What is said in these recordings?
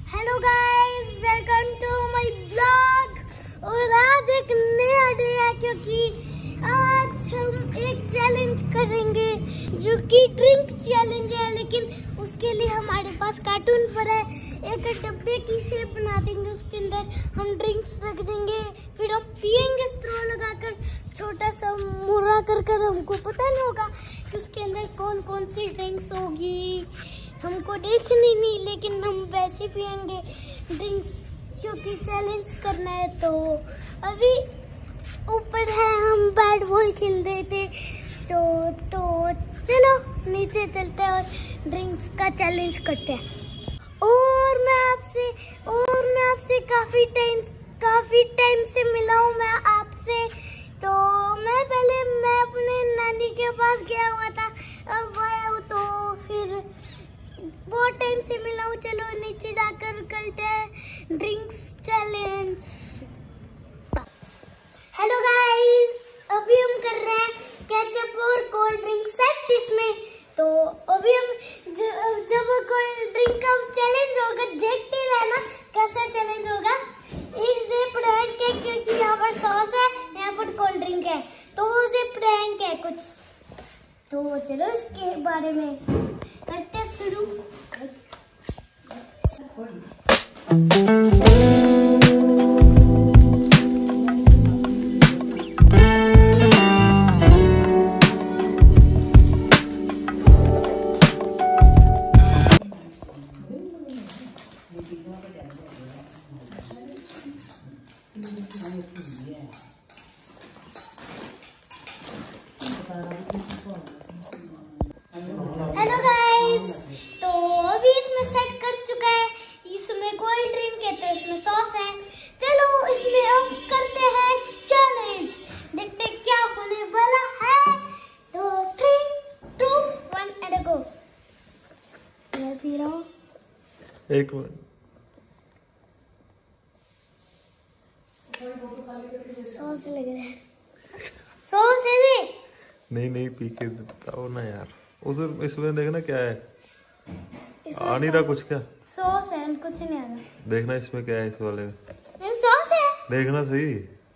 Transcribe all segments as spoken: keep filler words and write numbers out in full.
Hello guys, welcome to my blog. और आज एक नया डे है क्योंकि आज हम एक चैलेंज करेंगे जो कि ड्रिंक चैलेंज है, लेकिन उसके लिए हमारे पास कार्टून पर है। एक डब्बे की शेप बना देंगे, उसके अंदर हम ड्रिंक्स रख देंगे, फिर हम पियेंगे स्ट्रॉ लगाकर, छोटा सा मुर्रा कर कर। हमको पता नहीं होगा कि उसके अंदर कौन कौन सी ड्रिंक्स होगी, हमको देखनी नहीं, लेकिन हम वैसे पियेंगे ड्रिंक्स क्योंकि चैलेंज करना है। तो अभी ऊपर है, हम बैट बॉल खेल रहे थे, तो तो चलो नीचे चलते हैं और ड्रिंक्स का चैलेंज करते हैं। और मैं आपसे और मैं आपसे काफी टाइम काफी टाइम से मिला हूँ मैं आपसे। तो मैं पहले मैं अपने नानी के पास गया हुआ था, अब आया हूँ तो फिर बहुत टाइम से मिला हूँ। चलो नीचे जाकर करते हैं ड्रिंक्स चैलेंज। हेलो गाइस, अभी हम कर रहे हैं केचप और कोल्ड ड्रिंक सेट इसमें। तो अभी हम जब कोल्ड ड्रिंक का चैलेंज होगा देखते रहना कैसा चैलेंज होगा। इसे प्रैंक है क्योंकि यहाँ पर सॉस है, यहाँ पर कोल्ड ड्रिंक है, तो उसे प्रैंक है कुछ। तो चलो इसके बारे में करते शुरू। हेलो गाइस, तो अभी इसमें सेट कर चुका है, इसमें कोल्ड ड्रिंक है तो इसमें सॉस है। चलो इसमें अब करते हैं चैलेंज, देखते हैं क्या होने वाला है। तो three two one and go. मैं पी रहा हूँ, एक मिनट। सॉस लग रहा है, सॉस है ये। नहीं नहीं पी के बताओ ना यार। उधर इसमें देखना क्या है, आ नहीं रहा कुछ। क्या सॉस है, कुछ नहीं आ रहा। देखना इसमें क्या है, इस वाले में सॉस है, देखना सही,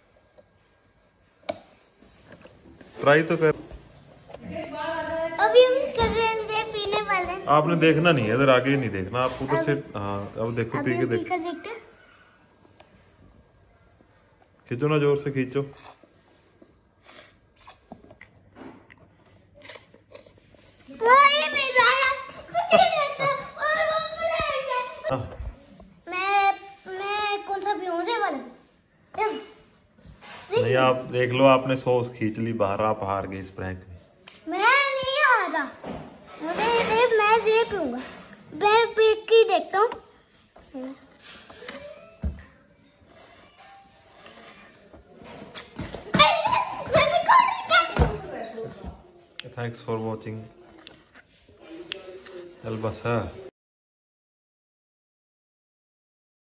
ट्राई तो कर। अभी हम कर रहे हैं इसे पीने वाले। आपने देखना नहीं है, इधर आगे ही नहीं देखना, आप उधर से। हाँ अब देखो, पी के देख, देखते हैं। खींचो ना, जोर से खींचो। मैं मैं कौन सा पीऊं, ये वाला? नहीं आप देख लो, आपने सॉस खींच ली बाहर, आप हार गए इस प्रैंक में। मैं नहीं हारा, मुझे ये मैं ये पीऊंगा। मैं पी के देखता हूँ। Thanks for watching. अलबसा।